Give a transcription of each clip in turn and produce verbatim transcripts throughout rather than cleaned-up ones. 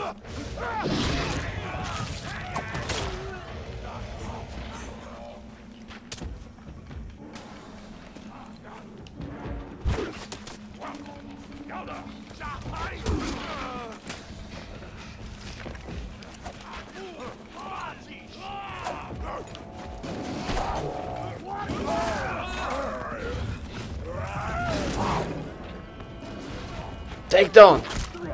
Takedown!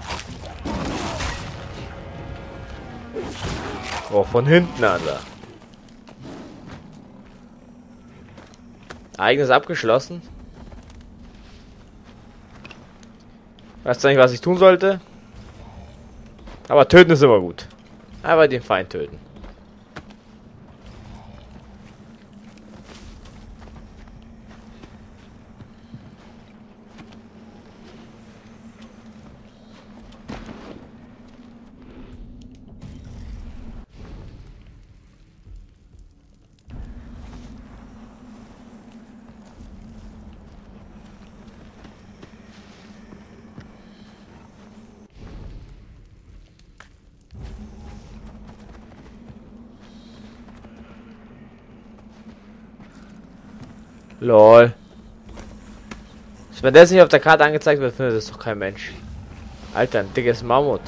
Oh, von hinten, Alter. Eigenes abgeschlossen. Weiß zwar nicht, was ich tun sollte. Aber töten ist immer gut. Aber den Feind töten. Lol. Wenn das nicht auf der Karte angezeigt wird, findet das doch kein Mensch. Alter, ein dickes Mammut.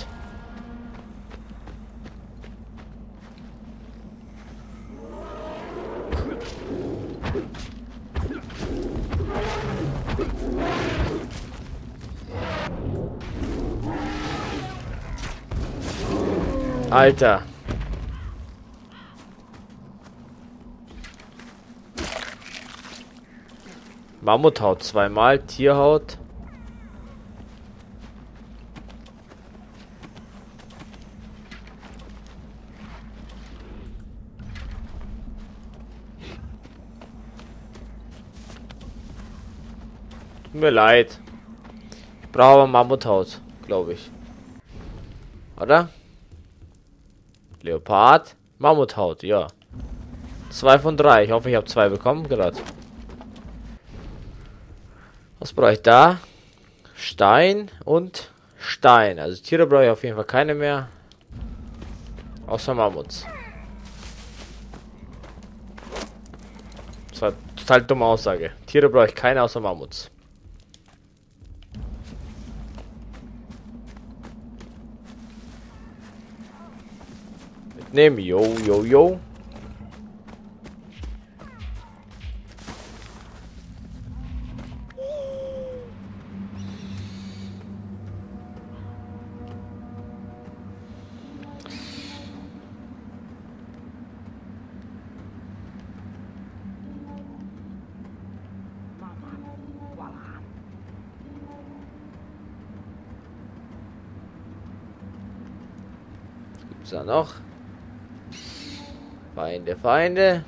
Alter. Mammuthaut zweimal, Tierhaut. Tut mir leid. Ich brauche aber Mammuthaut, glaube ich. Oder? Leopard, Mammuthaut, ja. Zwei von drei. Ich hoffe, ich habe zwei bekommen gerade. Was brauche ich da? Stein und Stein. Also Tiere brauche ich auf jeden Fall keine mehr. Außer Mammuts. Das war eine total dumme Aussage. Tiere brauche ich keine außer Mammuts. Mitnehmen. Yo, yo, yo. Gibt's da noch? Feinde, Feinde.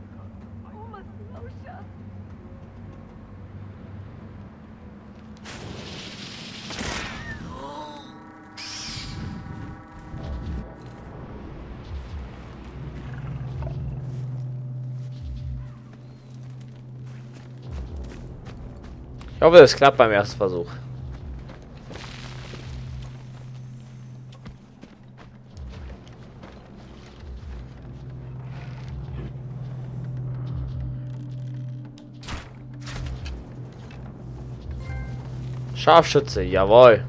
Ich hoffe, das klappt beim ersten Versuch. Scharfschütze, jawohl.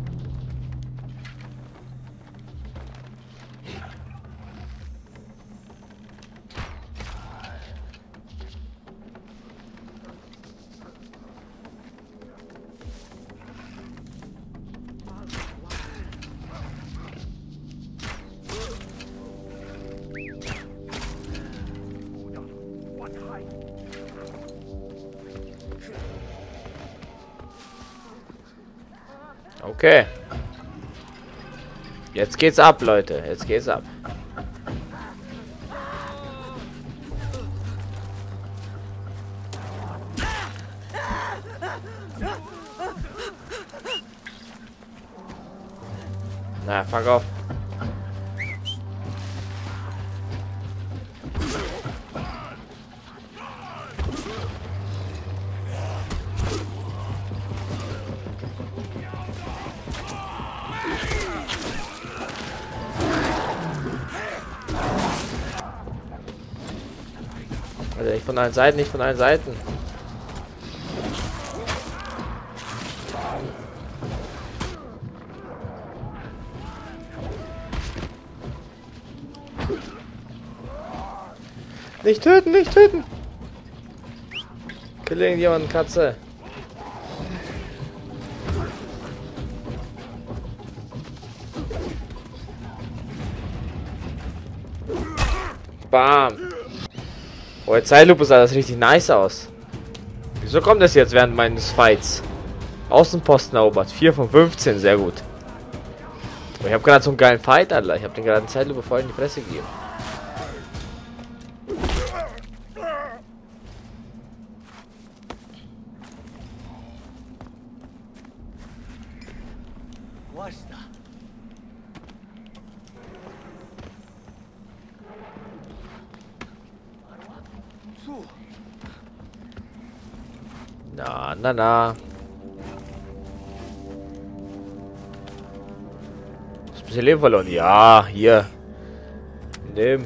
Okay. Jetzt geht's ab, Leute. Jetzt geht's ab. Na, fuck off. Alter, nicht von allen Seiten, nicht von allen Seiten. Nicht töten, nicht töten! Kill irgendjemanden, Katze. Bam! Oh, jetzt Zeitlupe sah das richtig nice aus. Wieso kommt das jetzt während meines Fights? Außenposten erobert. vier von fünfzehn, sehr gut. Aber ich habe gerade so einen geilen Fight, Alter. Ich habe den gerade in Zeitlupe voll in die Fresse gegeben. Na, na, na. Hast ein bisschen Leben verloren. Ja, hier. Nimm.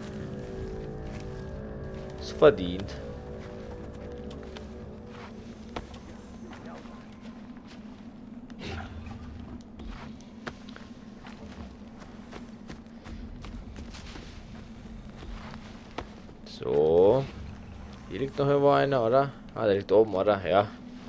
Ist verdient. So. Hier liegt noch irgendwo einer, oder? Ah, der liegt oben, oder? Ja.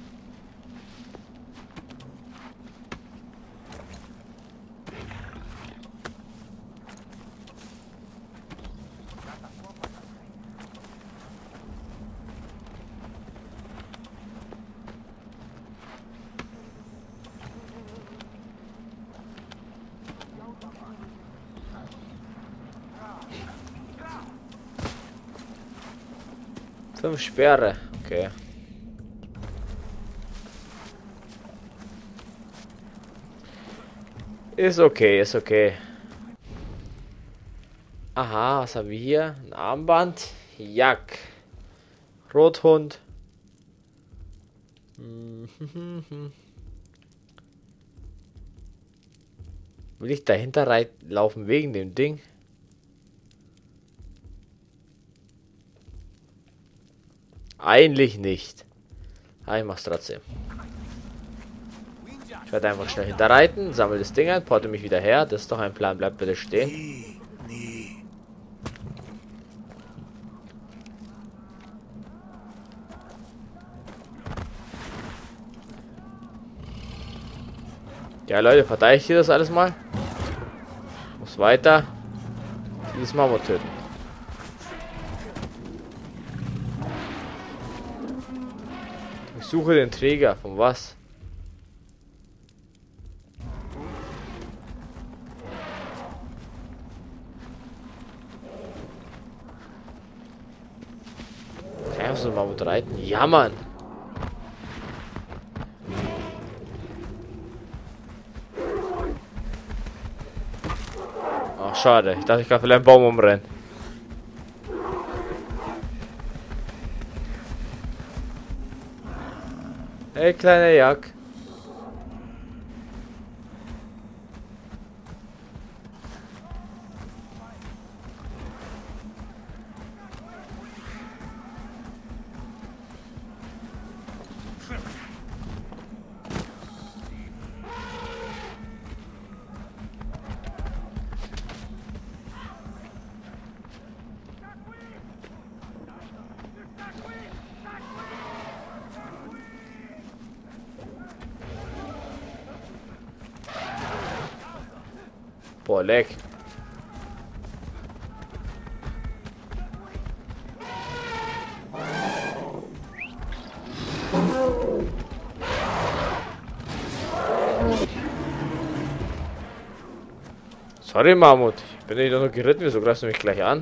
Fünf Sperre. Okay. Ist okay, ist okay. Aha, was haben wir hier? Ein Armband. Jack. Rothund. Will ich dahinter reit laufen wegen dem Ding? Eigentlich nicht. Aber ich mach's trotzdem. Ich werde einfach schnell hinterreiten, sammle das Ding ein, porte mich wieder her. Das ist doch ein Plan, bleibt bitte stehen. Ja, Leute, verteidigt ihr das alles mal? Muss weiter. Dieses Mammut töten. Ich suche den Träger. Von was? Kann ich so mal mit reiten? Ja, Mann. Ach, schade. Ich dachte, ich kann vielleicht einen Baum umrennen. Hey, kleiner Jack. Boah, leck. Sorry, Mammut. Ich bin nicht nur geritten. Wieso greifst du mich gleich an?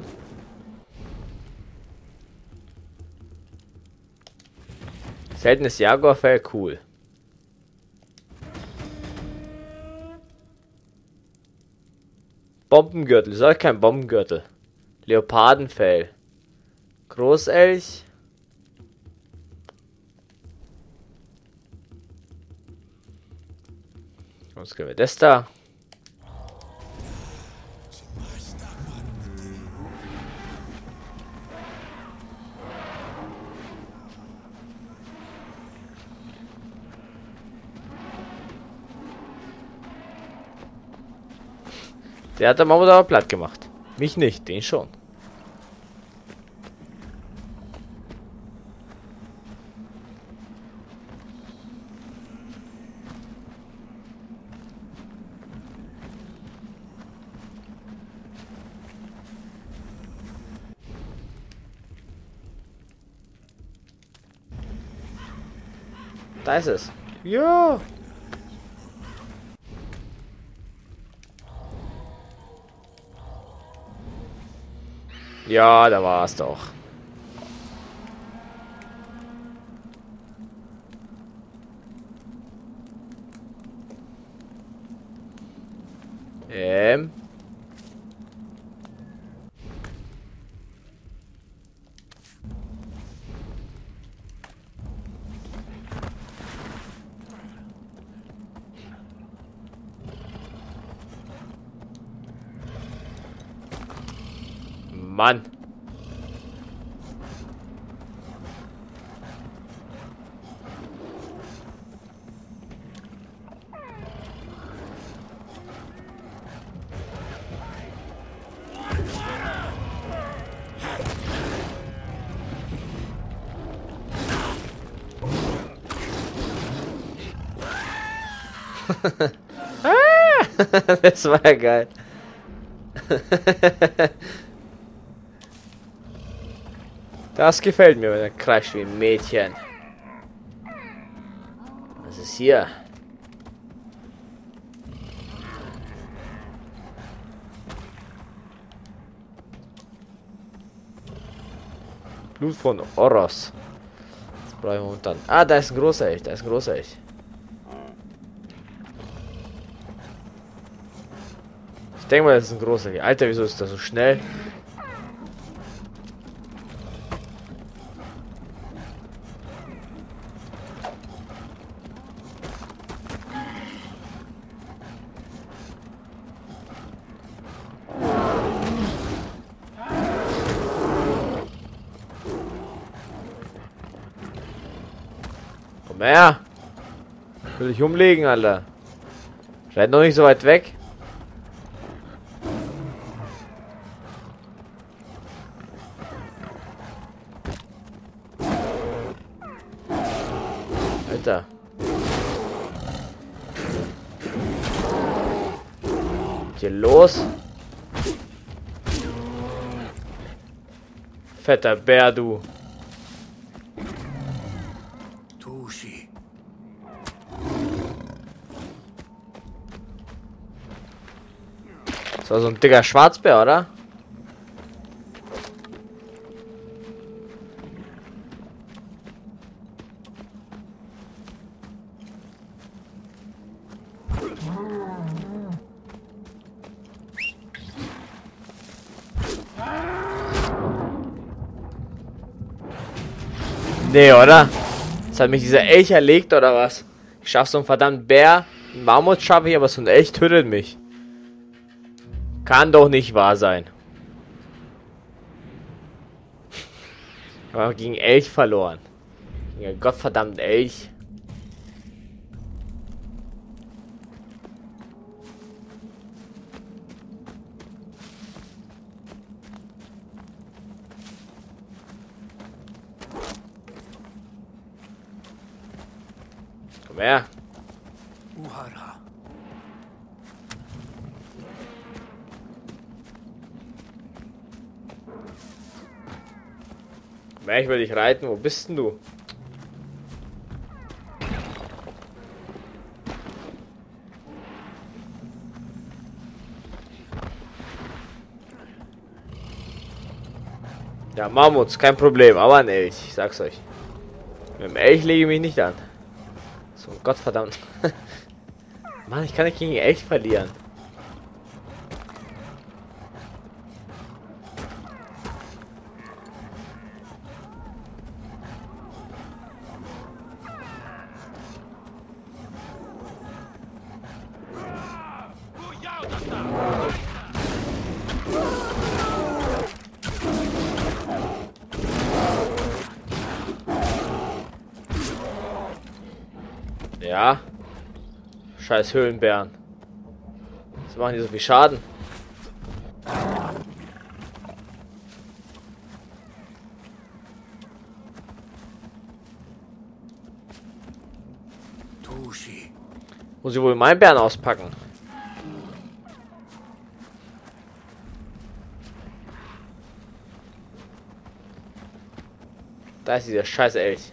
Seltenes Jaguarfell, cool. Bombengürtel, ist auch kein Bombengürtel. Leopardenfell. Großelch. Was können wir das da? Der hat der Mammut aber platt gemacht. Mich nicht, den schon. Da ist es. Ja. Ja, da war es doch. Ähm. Mann. Das war ja geil. Das gefällt mir, wenn er kreischt wie ein Mädchen. Was ist hier? Blut von Oros. Das brauchen wir unten. Ah, da ist ein großer Elch, da ist ein großer Elch. Ich denke mal, das ist ein großer Elch. Alter, wieso ist das so schnell? Komm her! Will ich umlegen, Alter. Seid noch nicht so weit weg. Alter. Was ist hier los? Fetter Bär, du. Das war so ein dicker Schwarzbär, oder? Nee, oder? Das hat mich dieser Elch erlegt, oder was? Ich schaff so einen verdammten Bär. Einen Mammut schaffe ich, aber so ein Elch tötet mich. Kann doch nicht wahr sein. Ich habe gegen Elch verloren. Gegen einen gottverdammten Elch. Komm her. Uhara. Komm her, ich will dich reiten. Wo bist denn du? Ja, Mammuts, kein Problem, aber ein Elch, ich sag's euch. Mit dem Elch lege ich mich nicht an. So, Gottverdammt. Mann, ich kann nicht gegen den Elch verlieren. Ja. Scheiß Höhlenbären. Was machen die so viel Schaden? Muss ich wohl meinen Bären auspacken. Da ist dieser scheiß Elch.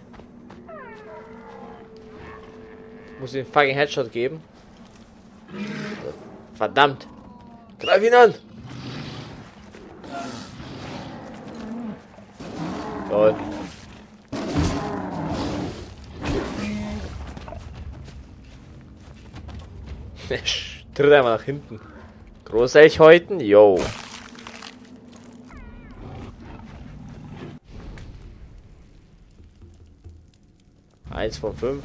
Muss ich den fucking Headshot geben. Verdammt. Greif ihn an. Lol. Tritt einmal nach hinten. Großelchhäuten, yo. Eins von fünf.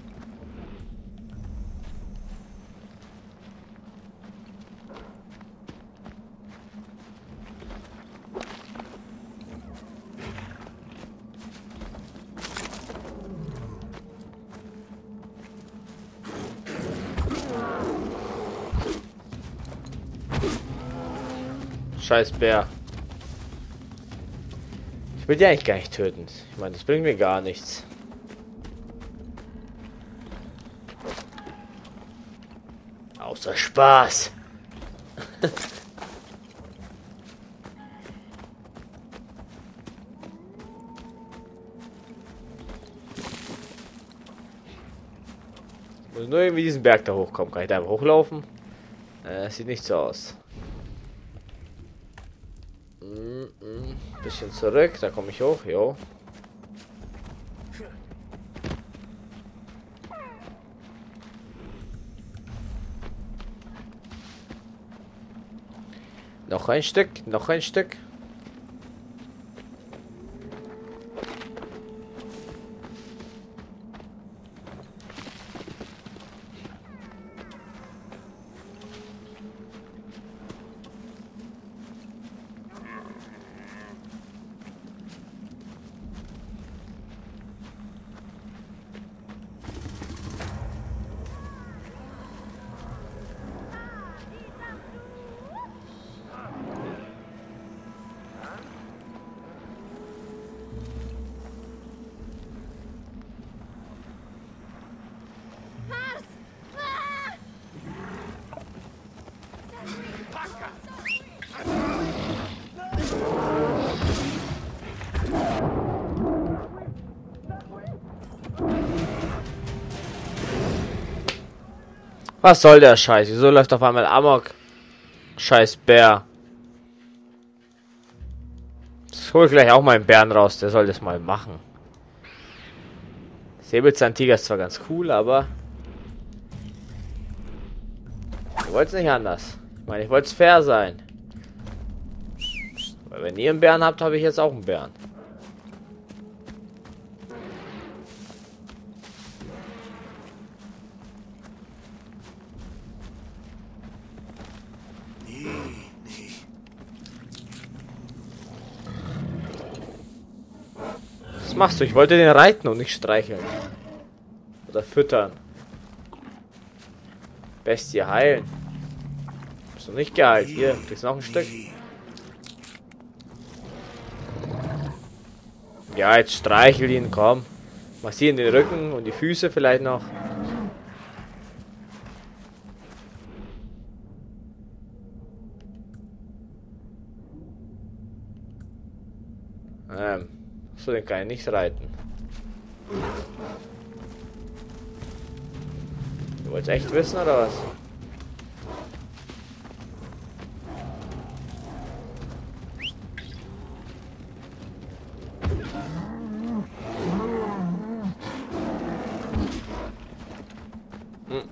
Scheiß Bär. Ich will die eigentlich gar nicht töten. Ich meine, das bringt mir gar nichts. Außer Spaß. Muss nur irgendwie diesen Berg da hochkommen. Kann ich da einfach hochlaufen? Äh, sieht nicht so aus. Mm -mm. Bisschen zurück, da komme ich hoch, jo. Noch ein Stück, noch ein Stück. Was soll der Scheiß? Wieso läuft auf einmal Amok? Scheiß Bär. Ich hol gleich auch meinen Bären raus, der soll das mal machen. Säbelzahntiger ist zwar ganz cool, aber ich wollte es nicht anders. Ich meine, ich wollte es fair sein. Weil wenn ihr einen Bären habt, habe ich jetzt auch einen Bären. Was machst du? Ich wollte den reiten und nicht streicheln. Oder füttern. Bestie heilen. Bist du nicht geheilt? Hier, kriegst noch ein Stück. Ja, jetzt streichel ihn, komm. Massieren den Rücken und die Füße vielleicht noch. Ähm. So, den kann ich nicht reiten. Du wolltest echt wissen, oder was? Hm.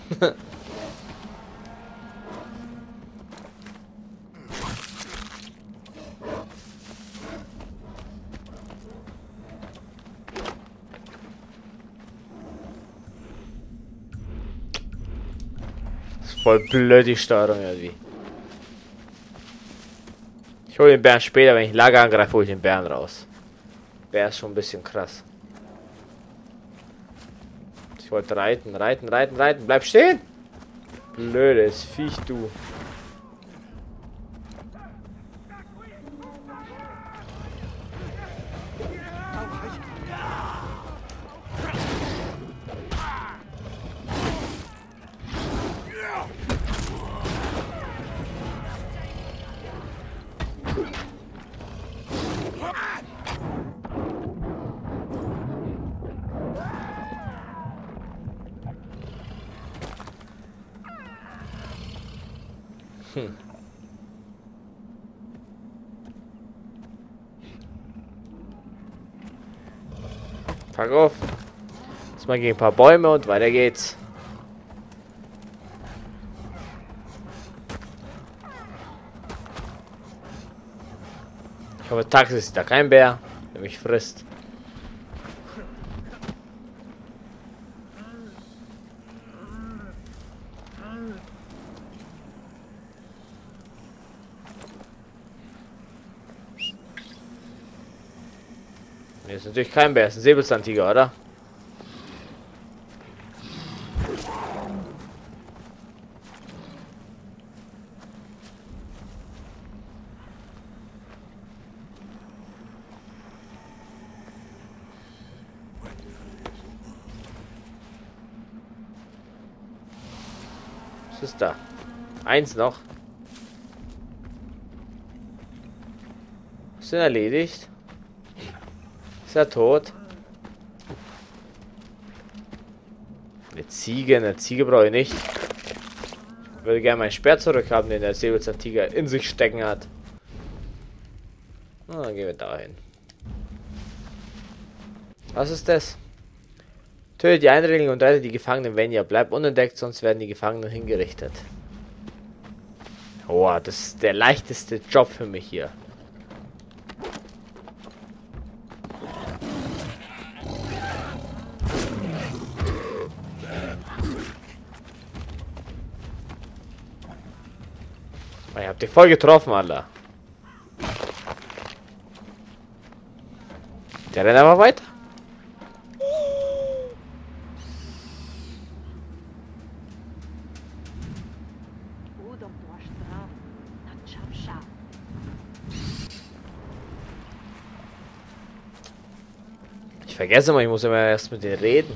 Voll blöd die Steuerung irgendwie. Ich hole den Bären später, wenn ich Lager angreife, hole ich den Bären raus. Bär ist schon ein bisschen krass. Ich wollte reiten, reiten, reiten, reiten. Bleib stehen! Blödes Viech, du. Hm. Pack auf. Jetzt mal gegen ein paar Bäume und weiter geht's. Ich hoffe, tagsüber ist da kein Bär, der mich frisst. Nee, ist natürlich kein Bär, ist ein Säbelzahntiger, oder? Was ist da? Eins noch. Sind erledigt. Ist er tot? Eine Ziege, eine Ziege brauche ich nicht. Ich würde gerne meinen Speer zurückhaben, den der Säbelzahntiger in sich stecken hat. Na, dann gehen wir dahin. Was ist das? Töte die Eindringlinge und rette die Gefangenen, wenn ihr bleibt unentdeckt, sonst werden die Gefangenen hingerichtet. Oh, das ist der leichteste Job für mich hier. Ich hab dich voll getroffen, Alter. Der rennt aber weiter. Ich vergesse mal, ich muss immer erst mit denen reden.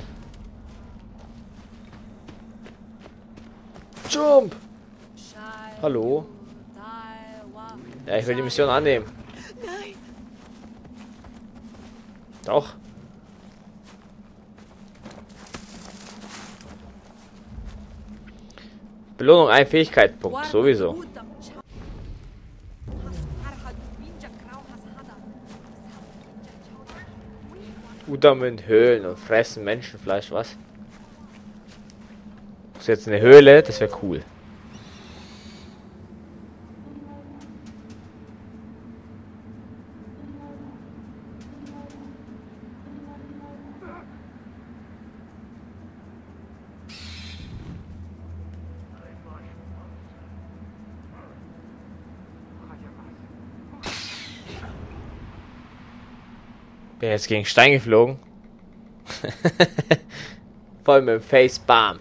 Jump! Hallo? Ja, ich will die Mission annehmen. Nein. Doch. Belohnung, ein Fähigkeitspunkt, sowieso. Udam in Höhlen und fressen Menschenfleisch, was? Ist jetzt eine Höhle? Das wäre cool. Bin jetzt gegen Stein geflogen. Voll mit dem Face, bam.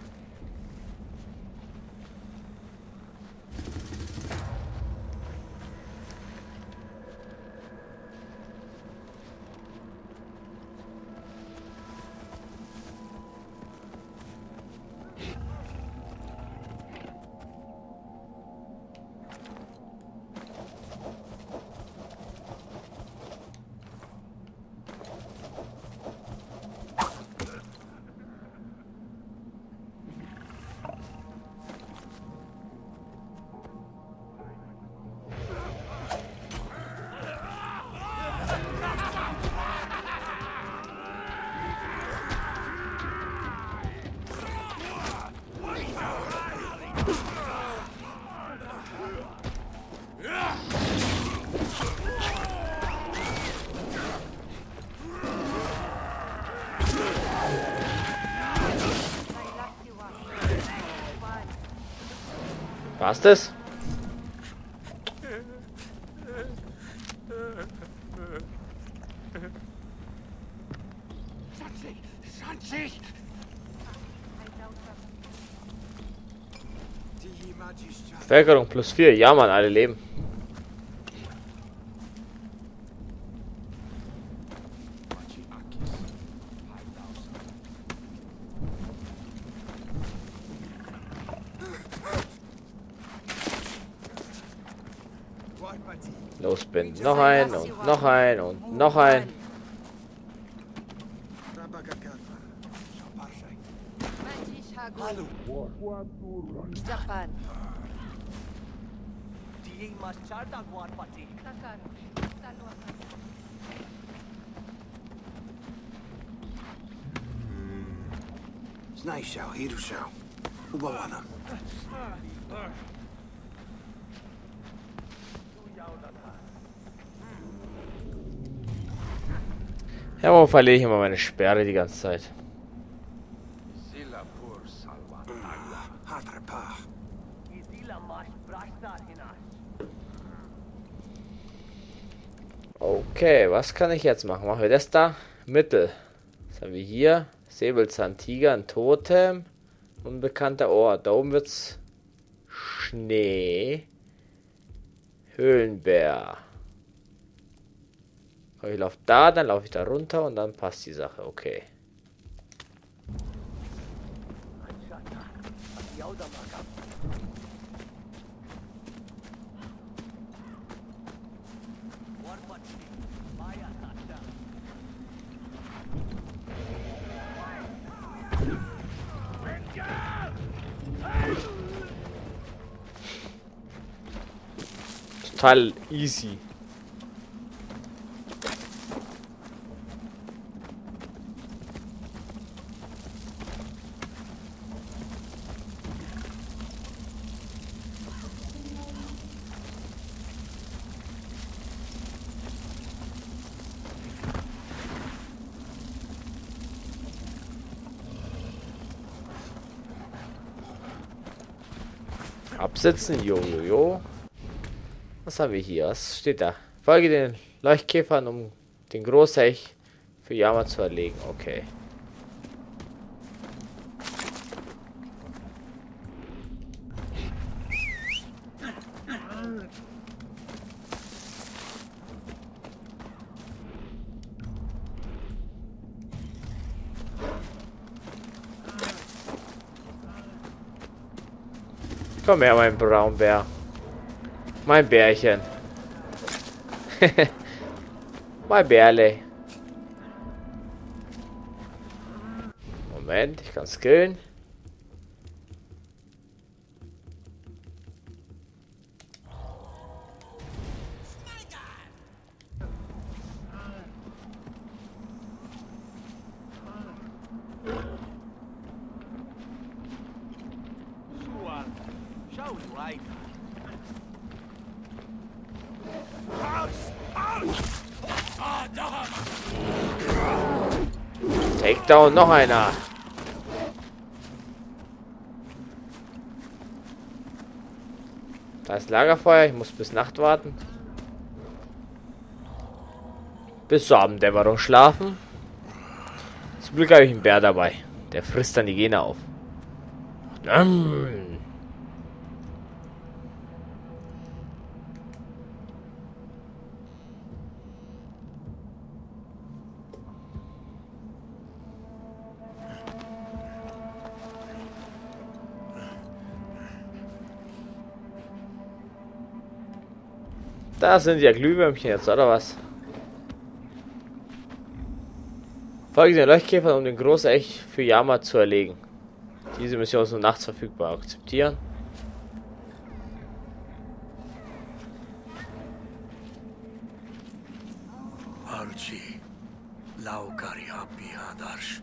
War's das? Bevölkerung plus vier. Ja, Mann, alle leben. Losbinden. Noch ein und noch ein und noch ein. Japan. Znajdź Hirushał. Ubawana. Ja, warum verliere ich immer meine Sperre die ganze Zeit? Hatrapach. Okay, was kann ich jetzt machen? Machen wir das da? Mittel. Was haben wir hier? Säbelzahntiger, ein Totem. Unbekannter Ort. Da oben wird's Schnee. Höhlenbär. Ich laufe da, dann laufe ich da runter und dann passt die Sache. Okay. Total easy. Absetzen, jo, jo, jo. Was haben wir hier? Was steht da? Folge den Leuchtkäfern, um den Großhecht für Yama zu erlegen. Okay. Komm her, mein Braunbär. Mein Bärchen. Mein Bärle. Moment, ich kann skillen. Takedown, noch einer. Da ist Lagerfeuer, ich muss bis Nacht warten. Bis zur Abenddämmerung schlafen. Zum Glück habe ich einen Bär dabei. Der frisst dann die Gene auf. Da sind ja Glühwürmchen jetzt, oder was? Folge den Leuchtkäfern, um den Großhecht für Yama zu erlegen. Diese Mission ist nur nachts verfügbar. Akzeptieren. Archie. Laukari Happy Adarsh.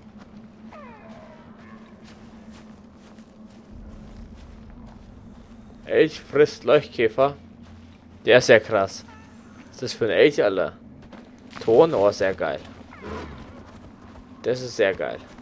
Elch frisst Leuchtkäfer. Der ist ja krass. Was ist das für ein Elch, Alter? Ton, oh, sehr geil. Das ist sehr geil.